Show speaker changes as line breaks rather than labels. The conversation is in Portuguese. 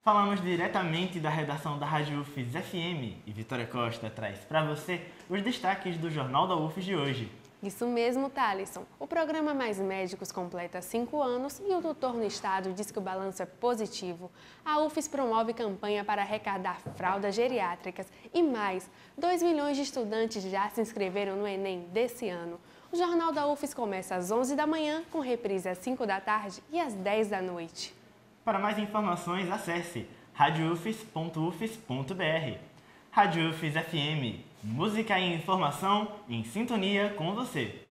Falamos diretamente da redação da Rádio UFES FM e Vitória Costa traz para você os destaques do Jornal da UFES de hoje.
Isso mesmo, Thalisson. O programa Mais Médicos completa 5 anos e o doutor no estado diz que o balanço é positivo. A UFES promove campanha para arrecadar fraldas geriátricas e mais. 2 milhões de estudantes já se inscreveram no Enem desse ano. O Jornal da UFES começa às 11 da manhã, com reprise às 5 da tarde e às 10 da noite.
Para mais informações, acesse radioufes.ufes.br. Rádio UFES FM, música e informação em sintonia com você.